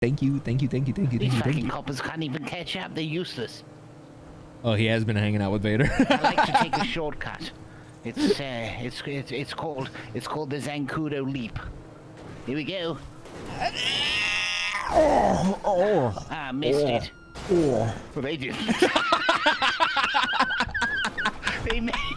Thank you. These fucking coppers can't even catch up. They're useless. Oh, he has been hanging out with Vader. I like to take a shortcut. It's called the Zancudo Leap. Here we go. Ah, missed it. Well, they did. They made